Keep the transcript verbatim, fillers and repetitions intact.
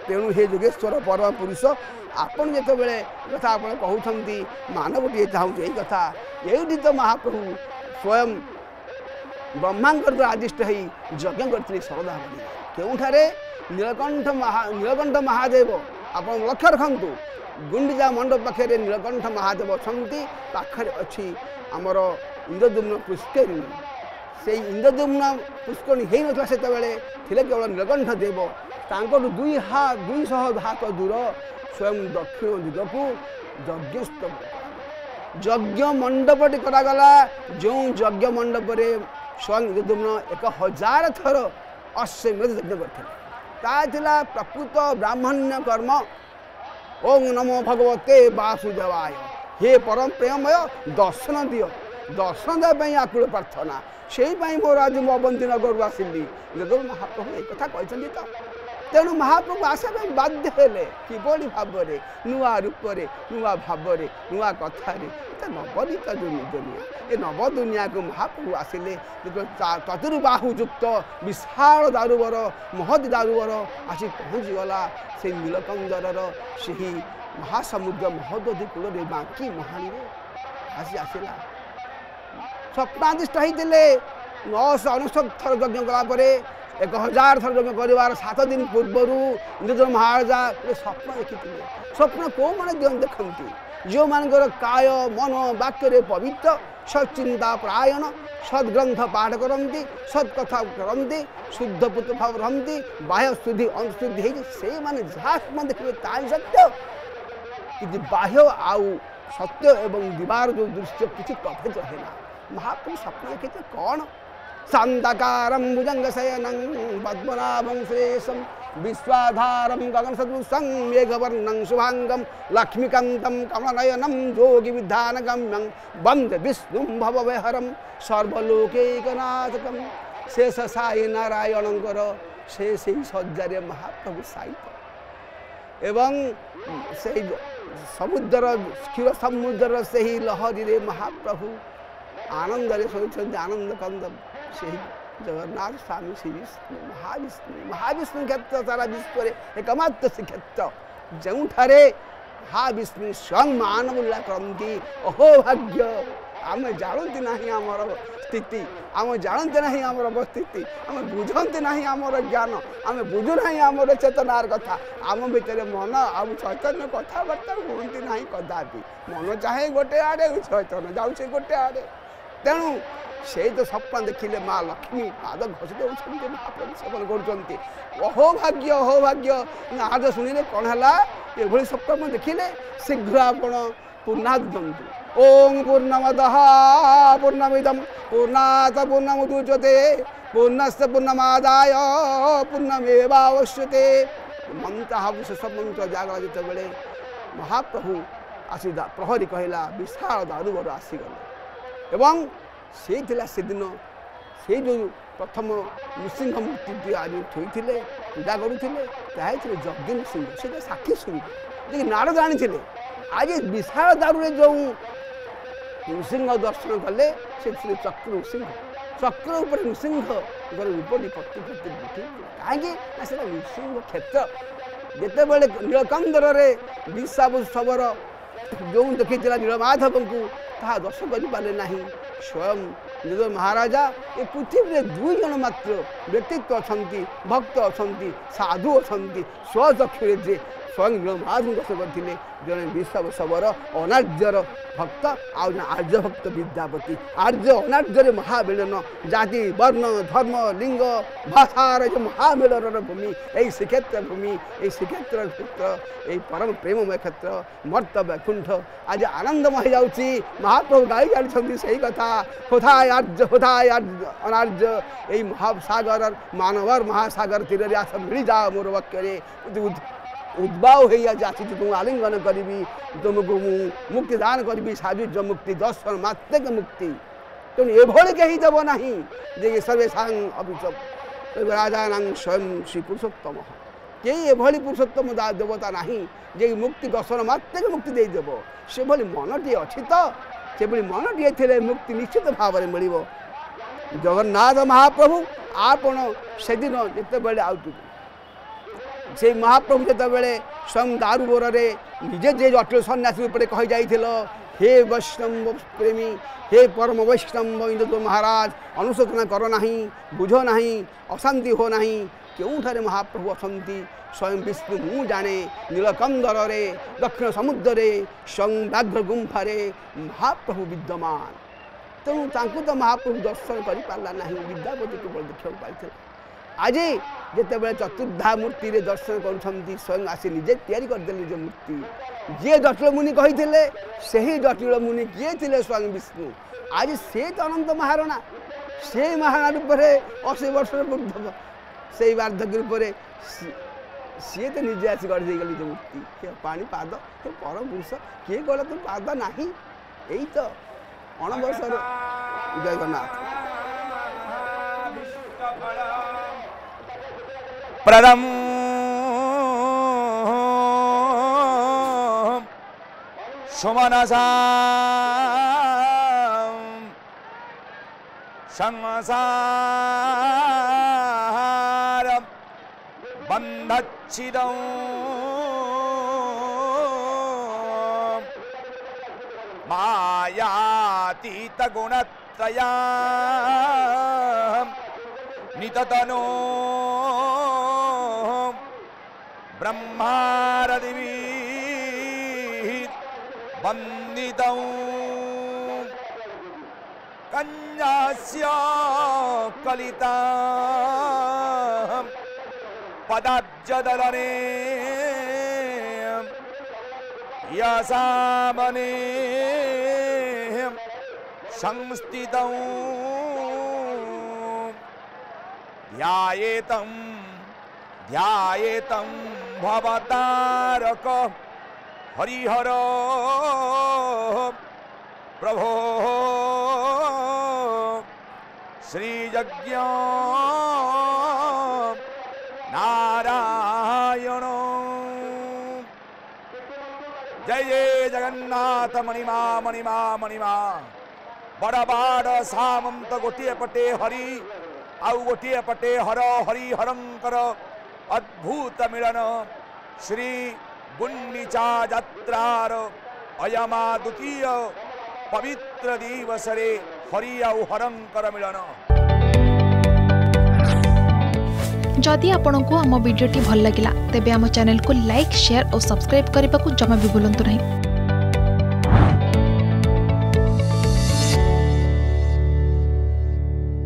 तेणु हे जोगेश्वर परम पुरुष आपण जिते बड़े कथा आप कहते मानव टे चाहूँ यही कथा ये तो महाप्रभु स्वयं ब्रह्मांकर आदिष्ट हो यज्ञ करते शरदा केउठारे नीलकंठ महा नीलकंठ महादेव आप लक्ष्य रखु गुंडीजा मंडप पाखे नीलकंठ महादेव अच्छा पाखे अच्छी आमर इंद्रद्युम्न पुष्करिणी से इंद्रद्युम्न पुष्करिणी हो ना से केवल नीलकंठ देव तांकर दुई हाथ दुई शह हाथ दूर स्वयं दक्षिण दिगकू यज्ञ यज्ञ मंडपटी करागला जो यज्ञ मंडप स्वयं इंद्रद्युम्न एक हजार थर अश्वमेध यज्ञ करते प्रकृत ब्राह्मण्य कर्म। ओम नमो भगवते वासुदेवाय हे परम प्रेममय दर्शन दियो दर्शन देवाई आकुल प्रार्थना से मोर आज मो अवंती नगर आसिली जब महाप्रभु एक कथा कहते तो तेणु महाप्रभु आसपा बाध्य हेले किभली भाव में नुआ रूप नुआ भाव नुआ कथार नवनीत दुनिया ये नव दुनिया को महाप्रभु आसिले चतुर्बाहुयुक्त विशाल दारुवर महद दारुवर आसी पहुँचीगला से नीलकंदर से महासमुद्र महदधी कूल बांकी महाणी आसी आसला स्वप्नादिष्ट होते नौश अणुसठ थर यज्ञ कलापर एक हजार थर यज्ञ कर सात दिन पूर्व इंद्रद्युम्न महाराजा स्वप्न देखी स्वप्न कौ मैंने दिं देखती जो मानकर काय मन वाक्य पवित्र सच्चिंता परायण सद्ग्रंथ पाठ करती सत्कथा करती शुद्ध पुत्र भाव रही बाह्य शुद्धि अंशुद्धि से माने जहाँ देखिए ताही सत्य कि बाह्य आउ सत्य एवं दीवार जो दृश्य किसी प्रभेद रहे ना महाप्रभु स्वप्न देखते कौन शांताकारं भुजंगशयनं पद्मनाभं सुरेशं विश्वाधारं गगनसदृशं मेघवर्णं शुभांगं लक्ष्मीकान्तं कमलनयनं योगिविधानगम्यं वन्दे विष्णुं भवभयहरं सर्वलोकैकनाथकं शेष साई नारायणंकर से सज्जारे महाप्रभु साहित्य एवं से समुद्र क्षीर समुद्र से ही लहरी रे महाप्रभु आनंद शोचते आनंद कंद से जगन्नाथ स्वामी श्री विष्णु महाविष्णु महाविष्णु क्षेत्र सारा विश्व एकमात्र से क्षेत्र जो महाविष्णु स्वयं मानव लीला करती अहो भाग्य आम जानती ना आमर स्थिति आम जानते ना आमर अवस्थिति आम बुझते ना आमर ज्ञान आम बुझुना आमर चेतनार कथा आम भितर मन आम चैतन्य कथबार्ता हमें ना कदापि मन चाहे गोटे आड़े चैतन्य जाऊे गोटे आड़े तेणु से तो स्वप्न देखिले माँ लक्ष्मी पाद घसी दौरान महाप्रभु सेवन कर अहो भाग्य अहो भाग्य नाद शुणिले कौन है ये स्वप्न देखिले शीघ्र आपण पूर्णाद दिंतु ओम पूर्णमदः पूर्णमिदं पूर्णात् पूर्णमुदच्यते पूर्णस्य पूर्णमादाय पूर्णमेवावशिष्यते मंत्र शेष मंत्र जागला जिते बेले महाप्रभु आसी प्रहरी कहला विशाल दारुवर आसीगले एवं से से दिन से जो प्रथम नृसिंह मूर्ति आज थोड़े पूजा करुले यज्ञ नृसिंह से साक्षी शुणी लेकिन नारद आनी आज विशाल दारू जो नृसिंह दर्शन कले से चक्र नृसिंह चक्र उपर नृसिंह रूपटी पति पति कहीं नृसिंह क्षेत्र जिते बड़े नीलकंदर विषावत्सवर जो देखी नीलमाधव को ताहा दर्श करें स्वयं जो महाराजा ये पृथ्वी में दुई जन मात्र व्यक्तित्व अच्छा भक्त अच्छा साधु अच्छा स्वचक्षुरे स्वयं नीलमाधव दर्शन करते जड़े विश्वशवर अनार्यर भक्त आज आर्य भक्त विद्यापति आर्य अनार्य महामिलन जाति वर्ण धर्म लिंग भाषार जो महामिलन भूमि यही श्रीक्षेत्र भूमि यही श्रीक्षेत्र क्षेत्र यही परम प्रेममय क्षेत्र मर्त वैकुंठ आज आनंदमय जाऊँगी महाप्रभु गाई जानी से कथा होथाय आर्य होथाय अनार्य यही महासागर मानवर महासागर तीर आस मिल जा मोर वाक्य उद्भाव हो आसी तुम आलिंगन करी तुमको मुक्ति दान करी साजुज्य मुक्ति दर्शन मात्रिक मुक्ति तेणु एभली कहीं देव ना जे सर्वेशा अभिषेक राजा स्वयं श्री पुरुषोत्तम कई एभली पुरुषोत्तम देवता ना जे मुक्ति दर्शन मात्रिक मुक्ति देदेव से भली मनटी अच्छी तो से भली मनटी थे मुक्ति निश्चित भाव में मिल जगन्नाथ महाप्रभु आपण से दिन जिते बड़े आउट से महाप्रभु जितेबाला स्वयं दारू बोरे निजे जे जटिल सन्यासी रूप में कही जाइल हे वैष्णव प्रेमी हे परम वैष्णव इंद्र महाराज अनुशोचना कर ना बुझ ना अशांति हो ना क्यों महाप्रभु असंती स्वयं विष्णु मु जाने नीलकंदर दक्षिण समुद्र स्वयं व्याघ्र गुंफारे महाप्रभु विद्यमान तेणु तांको तो महाप्रभु दर्शन कर पारा ना विद्यापति केवल देखा पाई आज जिते चतुर्धा मूर्ति रे दर्शन कर स्वयं आसी निजे तैयारी करदे निज मूर्ति जी जटिल मुनि कही से ही जटिल मुनि किए थे स्वयं विष्णु आज से तो अनंत महारणा से महारणा रूप में अशी वर्ष वृद्ध से वार्धक्य रूप में सी तो निजे आसी गढ़ गले निज मूर्ति पानी पाद परम पुरुष किए गला तो पाद ना यही तो अणवर्षर जगन्नाथ प्रदम सुमनसा संसार बंधच्छिदौ मायातीत गुणत्रया निततनो ब्रह्मारदिवी वंदितौ कन्यास्य कलिता पदाब्जदलने यसामने संस्थितौ ध्यायेतं ध्यायेतं भवतारक हरिहर प्रभो श्रीयज्ञ नारायण जय जय जगन्नाथ मणिमा मणिमा मणिमा बड़ बाड़ सामंत गोटे पटे हरि आउ गोटे पटे हर हरि हरंकर अद्भुत मिलन श्री गुंडीचा यात्रार अयमा द्वितीय पवित्र दिवस रे हरि आउ हरंकर मिलन। जदि आपंक आम भिडी भल लगा तेब आम चैनल को लाइक शेयर और सब्सक्राइब करने को जमा भी भूलु नहीं।